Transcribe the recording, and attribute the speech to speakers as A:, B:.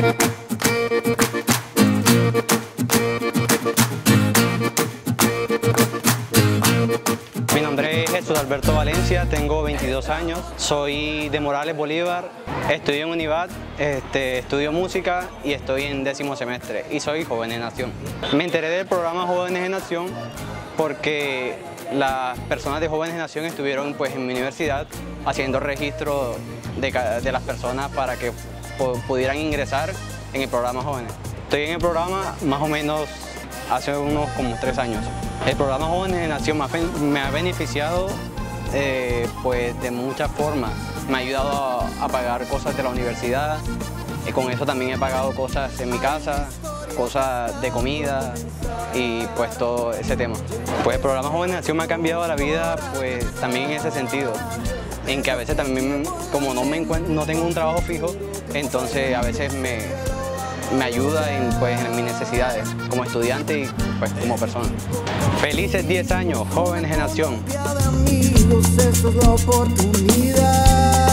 A: Mi nombre es Jesús Alberto Valencia, tengo 22 años, soy de Morales, Bolívar, estudio en UNIVAD, estudio música y estoy en 10º semestre y soy Jóvenes en Acción. Me enteré del programa Jóvenes en Acción porque las personas de Jóvenes en Acción estuvieron pues, en mi universidad haciendo registro de las personas para que pudieran ingresar en el programa Jóvenes. Estoy en el programa más o menos hace unos como 3 años. El programa Jóvenes en Acción me ha beneficiado pues, de muchas formas. Me ha ayudado a pagar cosas de la universidad, y con eso también he pagado cosas en mi casa, cosas de comida y pues todo ese tema. Pues el programa Jóvenes en Acción me ha cambiado la vida pues también en ese sentido, en que a veces también como no tengo un trabajo fijo, entonces a veces me ayuda en mis necesidades como estudiante y pues como persona. Felices 10 años, Jóvenes en Acción.
B: Amigos, esta es la oportunidad.